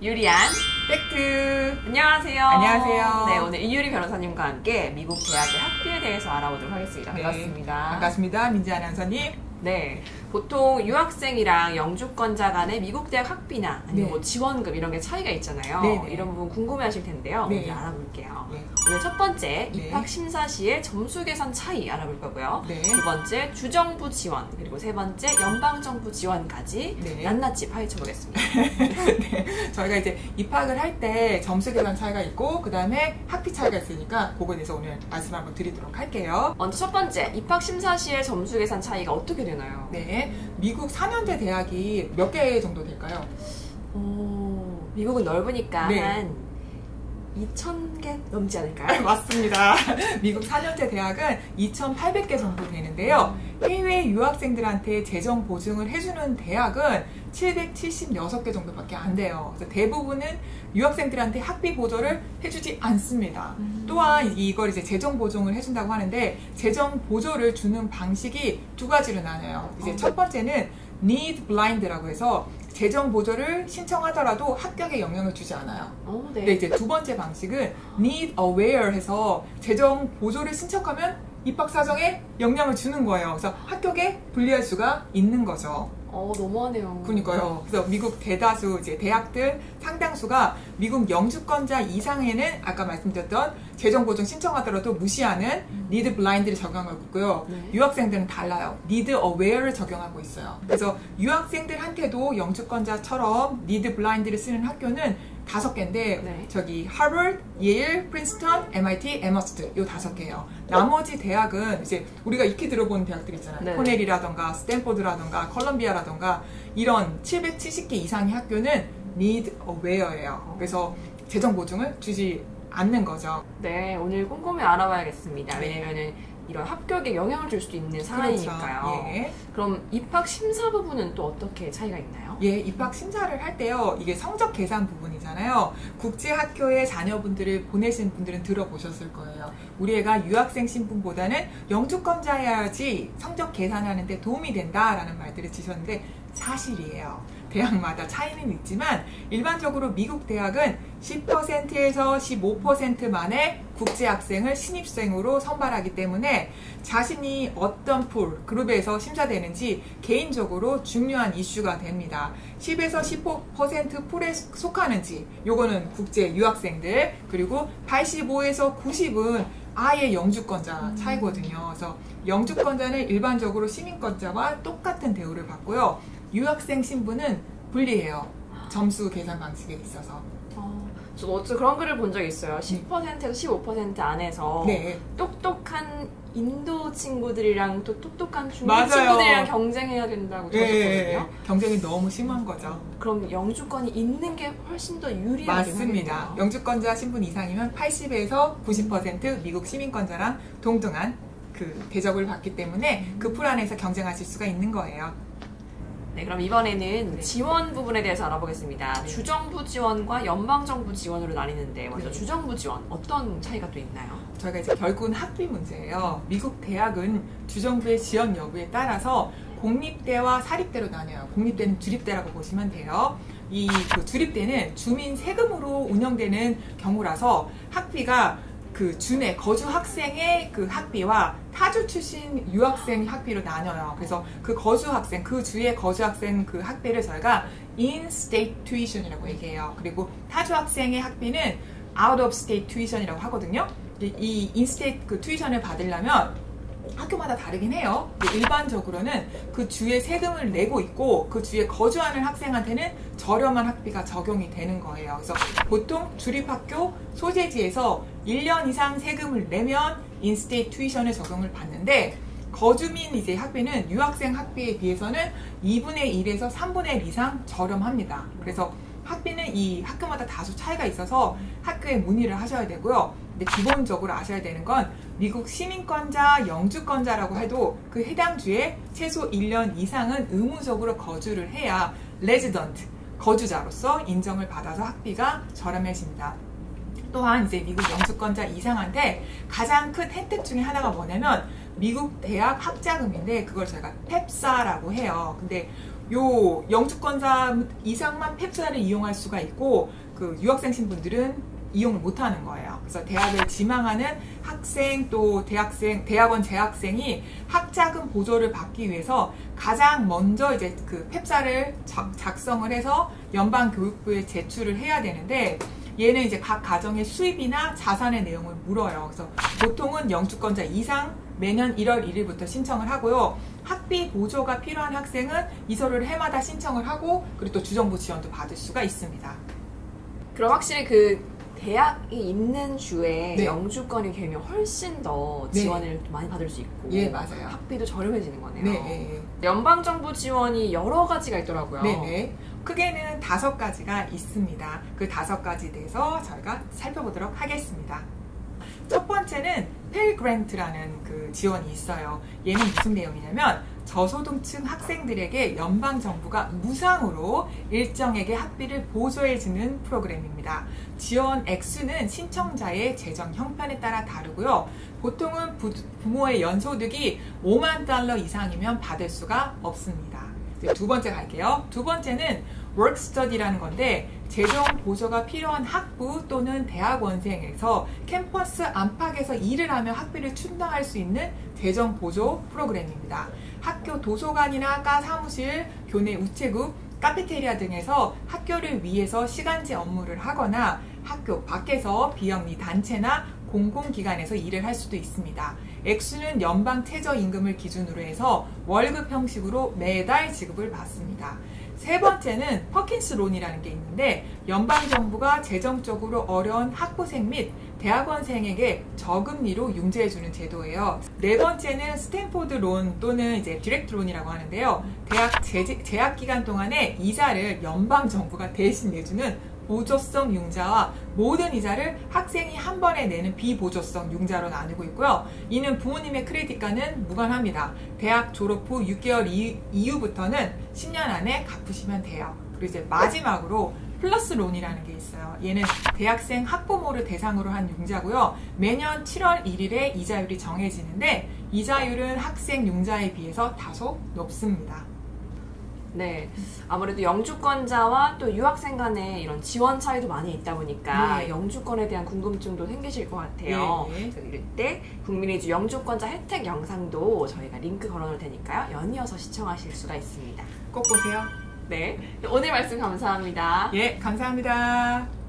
유리한 팩트. 안녕하세요. 안녕하세요. 네, 오늘 이유리 변호사님과 함께 미국 대학의 학비에 대해서 알아보도록 하겠습니다. 반갑습니다. 네, 반갑습니다. 민지 아나운서님. 네, 보통 유학생이랑 영주권자 간의 미국 대학 학비나 아니면 네. 뭐 지원금 이런 게 차이가 있잖아요. 네. 이런 부분 궁금해하실 텐데요. 네. 오늘 알아볼게요. 네. 오늘 첫 번째, 네. 입학 심사 시의 점수 계산 차이 알아볼 거고요. 네. 두 번째, 주정부 지원, 그리고 세 번째, 연방정부 지원까지 네. 낱낱이 파헤쳐 보겠습니다. 네, 저희가 이제 입학을 할 때 점수 계산 차이가 있고 그 다음에 학비 차이가 있으니까 그거에 대해서 오늘 말씀 한번 드리도록 할게요. 먼저 첫 번째, 입학 심사 시의 점수 계산 차이가 어떻게 되나요? 네, 미국 4년제 대학이 몇 개 정도 될까요? 미국은 넓으니까 네. 한 2,000개 넘지 않을까요? 맞습니다. 미국 4년제 대학은 2,800개 정도 되는데요. 해외 유학생들한테 재정 보증을 해주는 대학은 776개 정도밖에 안 돼요. 그래서 대부분은 유학생들한테 학비 보조를 해주지 않습니다. 또한 이걸 이제 재정 보증을 해준다고 하는데 재정 보조를 주는 방식이 두 가지로 나뉘어요. 이제 첫 번째는 need blind라고 해서 재정 보조를 신청하더라도 합격에 영향을 주지 않아요. 네. 근데 이제 두 번째 방식은 need aware 해서 재정 보조를 신청하면 입학 사정에 영향을 주는 거예요. 그래서 합격에 불리할 수가 있는 거죠. 너무하네요. 그러니까요. 그래서 미국 대다수 이제 대학들 상당수가 미국 영주권자 이상에는 아까 말씀드렸던 재정 보증 신청하더라도 무시하는 need blind를 적용하고 있고요. 네. 유학생들은 달라요. need aware를 적용하고 있어요. 그래서 유학생들한테도 영주권자처럼 need blind를 쓰는 학교는 5개인데 네. 저기 하버드, 예일, 프린스턴, MIT, 에머스트 요 5개예요. 나머지 대학은 이제 우리가 익히 들어보는 대학들 있잖아요. 네. 코넬이라던가 스탠포드라던가 컬럼비아라던가 이런 770개 이상의 학교는 need aware예요. 그래서 재정 보증을 주지 않는 거죠. 네, 오늘 꼼꼼히 알아봐야겠습니다. 네. 왜냐면은 이런 합격에 영향을 줄 수도 있는 사안이니까요. 그렇죠. 예. 그럼 입학 심사 부분은 또 어떻게 차이가 있나요? 예, 입학 심사를 할 때요. 이게 성적 계산 부분이잖아요. 국제 학교에 자녀분들을 보내신 분들은 들어보셨을 거예요. 우리 애가 유학생 신분보다는 영주권자여야지 성적 계산하는데 도움이 된다라는 말들을 주셨는데 사실이에요. 대학마다 차이는 있지만 일반적으로 미국 대학은 10%에서 15%만의 국제학생을 신입생으로 선발하기 때문에 자신이 어떤 그룹에서 심사되는지 개인적으로 중요한 이슈가 됩니다. 10에서 15% 풀에 속하는지 요거는 국제 유학생들, 그리고 85에서 90은 아예 영주권자 차이거든요. 그래서 영주권자는 일반적으로 시민권자와 똑같은 대우를 받고요. 유학생 신분은 분리해요. 점수 계산 방식에 있어서. 저도 어째 그런 글을 본 적이 있어요. 10%에서 15% 안에서 네. 똑똑한 인도 친구들이랑 또 똑똑한 중국 맞아요. 친구들이랑 경쟁해야 된다고 하셨거든요. 경쟁이 너무 심한 거죠. 그럼 영주권이 있는 게 훨씬 더 유리하긴 맞습니다. 하겠네요. 영주권자 신분 이상이면 80에서 90% 미국 시민권자랑 동등한 그 대접을 받기 때문에 그 풀 안에서 경쟁하실 수가 있는 거예요. 네, 그럼 이번에는 네. 지원 부분에 대해서 알아보겠습니다. 네. 주정부 지원과 연방정부 지원으로 나뉘는데 먼저 네. 주정부 지원 어떤 차이가 또 있나요? 저희가 이제 결국은 학비 문제예요. 미국 대학은 주정부의 지원 여부에 따라서 공립대와 사립대로 나뉘어요. 공립대는 주립대라고 보시면 돼요. 이 그 주립대는 주민 세금으로 운영되는 경우라서 학비가 그 주내 거주 학생의 그 학비와 타주 출신 유학생 학비로 나뉘어요. 그래서 그 거주 학생, 그 주의 거주 학생 그 학비를 저희가 in-state tuition이라고 얘기해요. 그리고 타주 학생의 학비는 out-of-state tuition이라고 하거든요. 이 in-state 그 tuition을 받으려면 학교마다 다르긴 해요. 근데 일반적으로는 그 주에 세금을 내고 있고 그 주에 거주하는 학생한테는 저렴한 학비가 적용이 되는 거예요. 그래서 보통 주립학교 소재지에서 1년 이상 세금을 내면 인스테이트 튜이션을 적용을 받는데 거주민 이제 학비는 유학생 학비에 비해서는 2분의 1에서 3분의 1 이상 저렴합니다. 그래서 학비는 이 학교마다 다소 차이가 있어서 학교에 문의를 하셔야 되고요. 근데 기본적으로 아셔야 되는 건 미국 시민권자, 영주권자라고 해도 그 해당 주에 최소 1년 이상은 의무적으로 거주를 해야 레지던트, 거주자로서 인정을 받아서 학비가 저렴해집니다. 또한 이제 미국 영주권자 이상한테 가장 큰 혜택 중에 하나가 뭐냐면 미국 대학 학자금인데 그걸 저희가 펩사라고 해요. 근데 요 영주권자 이상만 펩사를 이용할 수가 있고 그 유학생 신분들은 이용을 못하는 거예요. 그래서 대학을 지망하는 학생 또 대학원 재학생이 학자금 보조를 받기 위해서 가장 먼저 이제 그 펩사를 작성을 해서 연방교육부에 제출을 해야 되는데 얘는 이제 각 가정의 수입이나 자산의 내용을 물어요. 그래서 보통은 영주권자 이상 매년 1월 1일부터 신청을 하고요. 학비 보조가 필요한 학생은 이서류를 해마다 신청을 하고 그리고 또 주정부 지원도 받을 수가 있습니다. 그럼 확실히 그 대학이 있는 주에 네. 영주권이 되면 훨씬 더 지원을 많이 받을 수 있고 예, 맞아요. 학비도 저렴해지는 거네요. 네. 연방정부 지원이 여러 가지가 있더라고요. 네네. 크게는 5가지가 있습니다. 그 5가지 대해서 저희가 살펴보도록 하겠습니다. 첫 번째는 펠 그랜트라는 그 지원이 있어요. 얘는 무슨 내용이냐면 저소득층 학생들에게 연방정부가 무상으로 일정액의 학비를 보조해주는 프로그램입니다. 지원 액수는 신청자의 재정 형편에 따라 다르고요. 보통은 부모의 연소득이 $50,000 이상이면 받을 수가 없습니다. 이제 두 번째 갈게요. 두 번째는 work study라는 건데 재정 보조가 필요한 학부 또는 대학원생에서 캠퍼스 안팎에서 일을 하며 학비를 충당할 수 있는 재정 보조 프로그램입니다. 학교 도서관이나 과 사무실, 교내 우체국, 카페테리아 등에서 학교를 위해서 시간제 업무를 하거나 학교 밖에서 비영리 단체나 공공기관에서 일을 할 수도 있습니다. 액수는 연방 최저임금을 기준으로 해서 월급 형식으로 매달 지급을 받습니다. 세 번째는 퍼킨스 론이라는 게 있는데 연방정부가 재정적으로 어려운 학부생 및 대학원생에게 저금리로 융자해주는 제도예요. 네 번째는 스탠포드 론 또는 이제 디렉트 론이라고 하는데요. 대학 재학 기간 동안에 이자를 연방정부가 대신 내주는 보조성 융자와 모든 이자를 학생이 한 번에 내는 비보조성 융자로 나누고 있고요. 이는 부모님의 크레딧과는 무관합니다. 대학 졸업 후 6개월 이후부터는 10년 안에 갚으시면 돼요. 그리고 이제 마지막으로 플러스 론이라는 게 있어요. 얘는 대학생 학부모를 대상으로 한 융자고요. 매년 7월 1일에 이자율이 정해지는데 이자율은 학생 융자에 비해서 다소 높습니다. 네, 아무래도 영주권자와 또 유학생 간의 이런 지원 차이도 많이 있다 보니까 네. 영주권에 대한 궁금증도 생기실 것 같아요. 네. 그래서 이럴 때 국민의주 영주권자 혜택 영상도 저희가 링크 걸어놓을 테니까요. 연이어서 시청하실 수가 있습니다. 꼭 보세요. 네, 오늘 말씀 감사합니다. 예, 감사합니다.